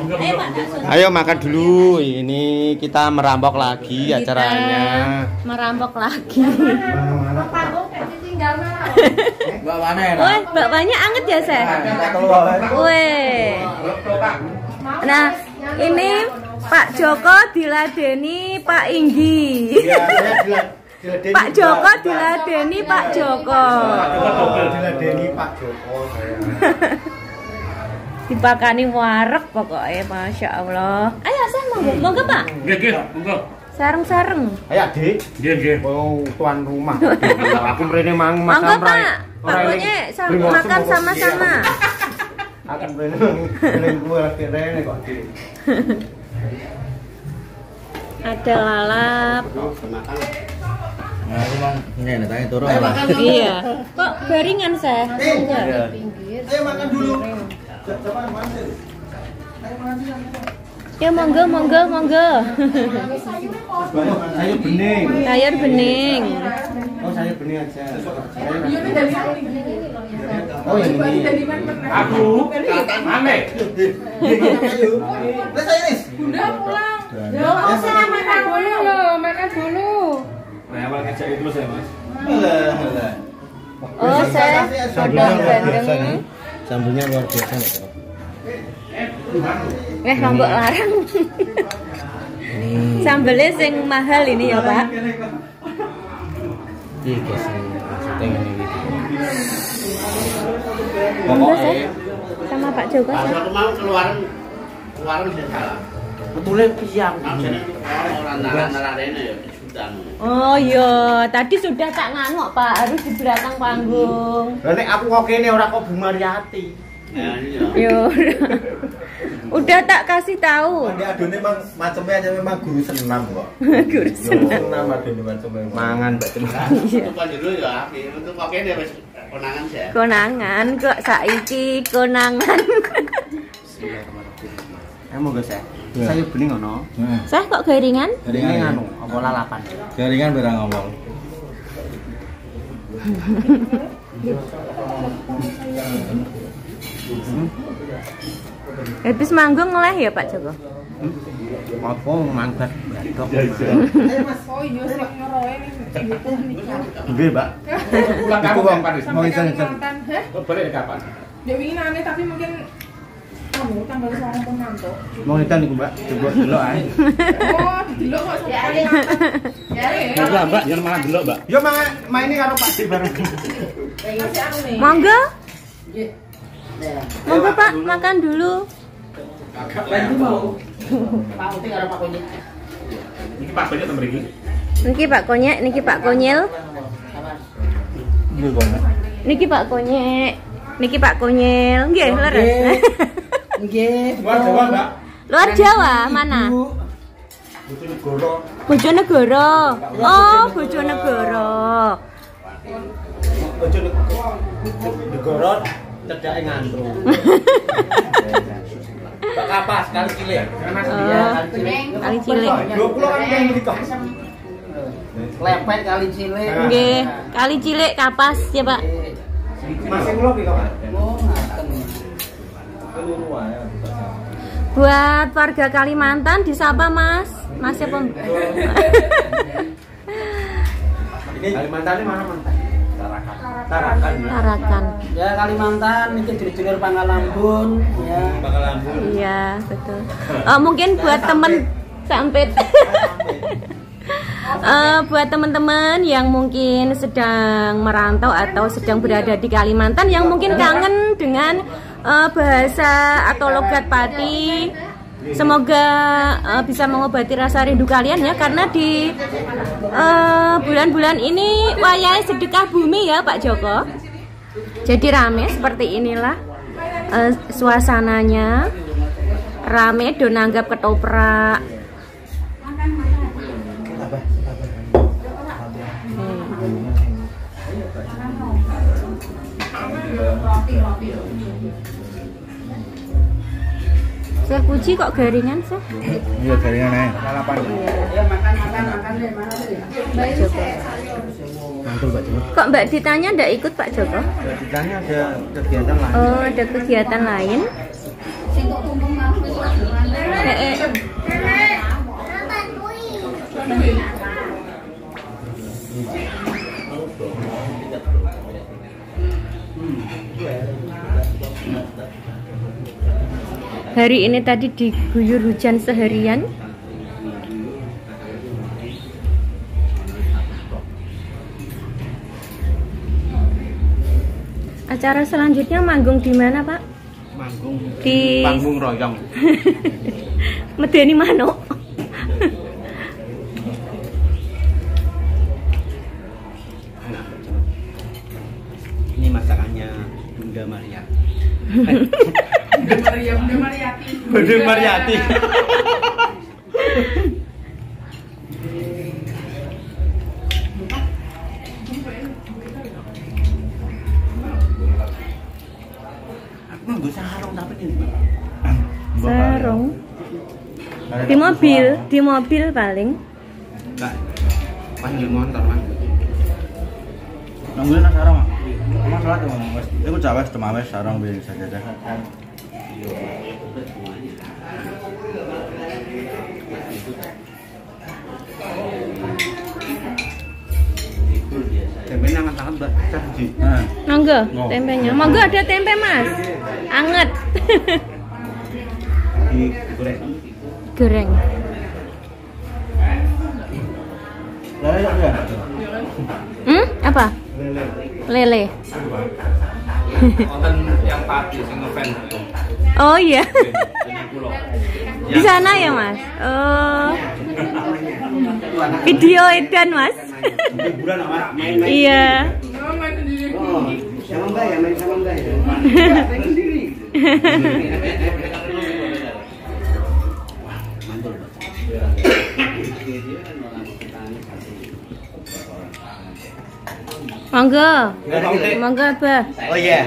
Ayo makan dulu. Ini kita merampok lagi acaranya. Merampok lagi. Wah, bakwannya anget ya, Seh? Weh. Nah, ini Pak Joko diladeni Pak Inggi. Pak Joko diladeni Pak Joko. Diladeni Pak Joko. Dipakani wareg pokoknya, masya Allah. Ayo, Seh, monggo Pak. Nggih, monggo. Sareng-sareng. Ayo, Dik. Nggih. Oh, tuan rumah. Aku mrene mang monggo, makan Pak. Pokoknya makan sama-sama. Aku mrene eling kuwe lagi rene kok, Dik. Ada lalap. Nah, aku mang ngene tanya turun. Iya. Kok garingan, Seh? Ayo makan dulu. Ya monggo. Sayur bening. Sayur bening. Oh, sayur bening aja. Oh, ini. Aku aneh. Wes ayo, Nis. Bunda pulang. Oh, saya makan dulu loh, makan dulu. Nah, awal ngajak itu saya, Mas. Alah. Oh, Seh. Sodok bandeng. Sambelnya luar biasa nih. Ngambek larang. Sambelnya sing mahal ini ya, Pak. Iya, guys. Maksudnya ngene iki. Monggo, Seh. Sama Pak Joko, Seh. Aku mau keluaran bisa salah. Betulnya piang. Orang nalar ini ya sudah. Oh iya, tadi sudah tak ngangok Pak, harus di belakang panggung. Lah nek aku kok kene ora kok Bu Mariati. Nah, ini ya. Yo. Udah tak kasih tahu. Nek adone mang macamnya aja memang guru senam kok. Guru senam. Senam adone macamnya. Mangan Mbak Cem. Itu kan dulu ya, itu kok kene wis konangan sih. Konangan kok saiki konangan. Monggo, Seh. Sayur bening ono. Seh kok garingan? Garingan anu, apa lalapan? Jaringan barang ngomong. Habis manggung ngeleh ya Pak Joko? Apa mangkat batok. Oh iya, sing ngeroe nih. Nggih, Mbak. Pulang kampung kapan? Mau izin. Heh? Balik kapan? Ya wingi nane tapi mungkin kamu tanggal 9 pengantuk. Mau edan niku, Mbak. Coba delok ae. Oh, didelok kok sampe Enggak, Mbak, jangan malah delok, Mbak. Yo maine karo Pak Dik bareng. masih anu nih. Monggo. Monggo Pak, makan dulu. Bantu mau. Pak Uti karo Pak Konyil. Iki Pak banyak temen iki. Niki Pak Konyek, niki Pak Konyil. Nggih, Bang. Niki Pak Konyek. Niki Pak Konyil. Nggih, leres. Nggih. Luar Jawa, Mbak. Luar Jawa mana? Bojonegoro. Bojonegoro. Oh, Bojonegoro. Bojonegoro cedake ngantru. Pak Kapas kali cilik. Kali cilik. Lho kula kan yang mriko. Lepet kali cilik. Nggih, kali cilik kapas ya, Pak. Masih kula mriko, Pak. Oh, ngaten. Buat warga Kalimantan disapa Mas. Mas siapa? Ini Kalimantan ini mana mantan? Tarakan. Tarakan. Ya Kalimantan iki dulur Pangalambun ya. Pangalambun. Iya, betul. Mungkin buat temen sampit. Buat teman-teman yang mungkin sedang merantau atau sedang berada di Kalimantan yang mungkin kangen dengan bahasa atau logat Pati, semoga bisa mengobati rasa rindu kalian ya, karena di bulan-bulan ini wayahe sedekah bumi ya Pak Joko. Jadi rame seperti inilah suasananya, rame do nanggap ketoprak. Saya puji kok garingan sih. Iya, garingan ae. Ya makan deh, mana deh. Mbak Joko. Mantul, Pak Joko. Kok Mbak Ditanya ndak ikut Pak Joko? Ditanya ada kegiatan lain. Oh, ada kegiatan lain. Hari ini tadi diguyur hujan seharian. Acara selanjutnya manggung di mana, Pak? Manggung Di panggung royong. Medeni manuk. Ini masakannya Bunda Maria. Bunda Mariati. Bunda Mariati. Aku nggak sarung tapi ini. Sarung. Di mobil paling. Enggak. Panggil motor, Mas. Nungguin nang sarung. Mas salat ya, Mas. Iku jawes demawes sarung wis saja. Tempe nangan tangan Mbak. Janji. Nah, Mangga Oh. tempenya. Mangga ada tempe, Mas. Anget. Digoreng. Goreng. lele ya. Apa? Lele. Konten yang tadi sing ngefan. Oh iya. Di sana ya, Mas. Oh. Video edan, Mas. Hiburan Mas. Iya. Oh, main sendiri. Sama enggak ya, main sama enggak ya? Main sendiri. Mangga. Mangga apa? Oh iya.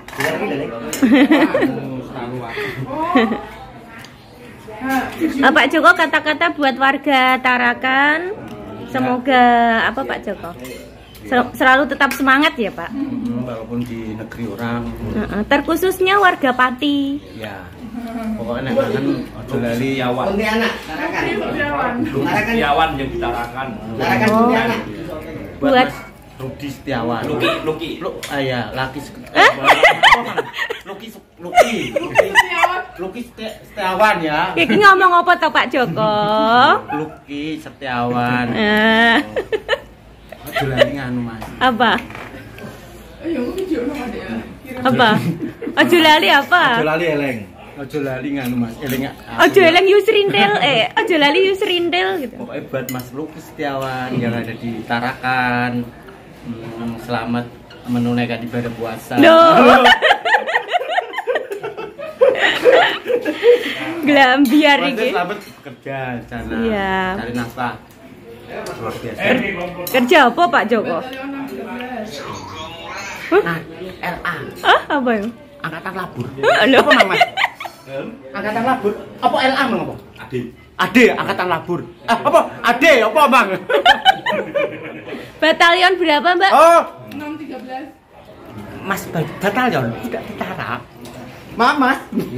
Pak Joko kata-kata buat warga Tarakan. Semoga apa Pak Joko? Selalu tetap semangat ya Pak. Walaupun di negeri orang. Terkhususnya warga Pati. Ya. Pokoknya kan ojo lali Setiawan. Pontianak, Tarakan. Setiawan yang ditarakan. Tarakan Oh. Pontianak. Buat Rudi Setiawan. Luki. Ya, laki Luki Setiawan ya. Iki ngomong apa toh Pak Joko? Luki Setiawan. Ojo lali nganu Mas. Apa? Ayo, video sama dia. Apa? Ojo lali apa? Ojo lali eleng. Ojo lali nganu Mas. Eleng. Ojo eleng Yusrintel, ojo lali Yusrintel gitu. Pokoknya buat Mas Luki Setiawan yang ada di Tarakan. Selamat menunaikan ibadah puasa. Loh. Glambiar iki. Selamat bekerja sana. Iya. Cari nafkah. Luar biasa. Kerja apa Pak Joko? Nah, LA. Apa ya? Angkatan labur. Loh. Apa Mang Mas? Angkatan labur. Apa LA Mang apa? Ade angkatan labur. Apa? Ade apa Bang? Batalion berapa Mbak? Oh, 613. Mas batalion tidak ditara. Mas.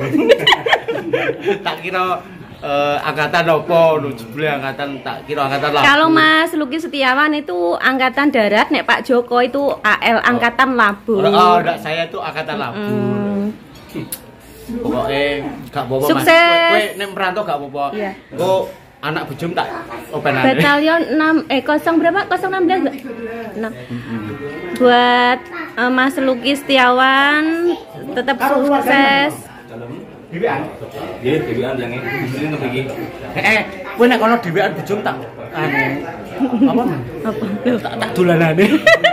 Tak kira angkatan apa? Jebule angkatan tak kira angkatan labur. Kalau Mas Luki Setiawan itu angkatan darat, nek Pak Joko itu AL angkatan labur. Oh, enggak, saya itu angkatan labur. Pokoknya gak apa-apa Mas. Sukses. Kowe nek merantau gak apa-apa. Iya. Kok anak bujum tak openan. Batalion 0 berapa? 016 Mbak? 6. Buat Mas Luki Setiawan tetap sukses. Dewean. Nggih, dewean yang ini untuk iki. Kowe nek kono dhewean bujum tak apa? Apa? Tak dolanane.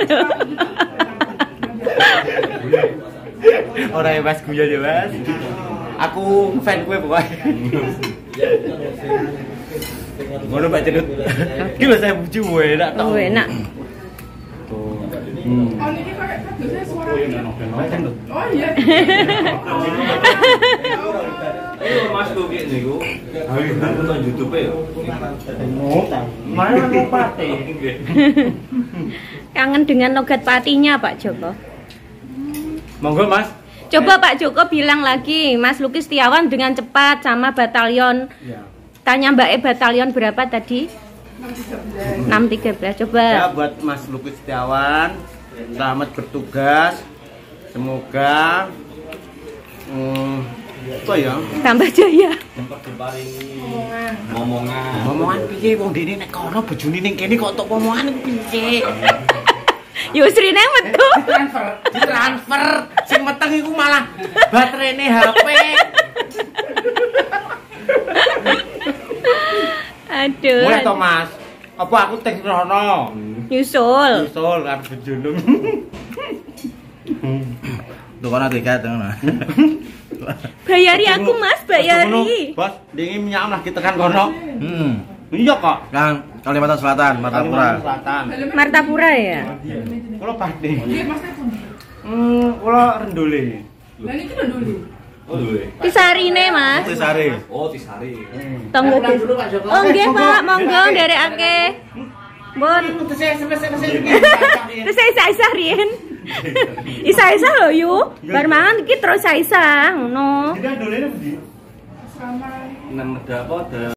Ora ya Mas guyon ya Mas. Aku fan kowe pokoknya. Ngono Pak Cedut. Ki lho saya buju enak tok. Oh, enak. Oh, ini pakai kardusnya suara. Oh iya. Ayo Mas Luki niku. Ayo nonton YouTube ya. Mana nang pate? Kangen dengan logat Patinya Pak Joko. Monggo Mas. Coba Pak Joko bilang lagi Mas Luki Setiawan dengan cepat sama batalion. Ya. Tanya Mbak batalion berapa tadi? 613. Coba. Ya buat Mas Luki Setiawan, selamat bertugas. Semoga Kok ya? Tambah Jaya. Sempat diparingi Omongan. omongan. Piye wong dene nek kono bojone ning kene kok tok omongan piye? Yusrine metu. Ditransfer. Sing meteng iku malah baterene HP. Aduh. Mulai to, Mas. Apa aku teng rono? Nyusul. Usul arep bojone. Tuh kono tiket ngono. Bayari aku Mas, bayari. Bos, dingin minyak lagi tekan kono. Iya kok. Kang Kalimantan Selatan, Martapura. Selatan. Martapura ya. Kula Pati. Nggih, Mas Tepun. Kula Rendole. Lah niki lho dulu. Oh duwe. Tisarine Mas. Tisari. Oh Tisari. Tunggu dulu Pak Joko. Oh nggih Pak, monggo nderekake. Bon. Terus isa-isa riyen. Isa-isa lho yu. Bar mangan iki terus isa-isa ngono. Kita Rendole ndi? Sama Nang ada apa ada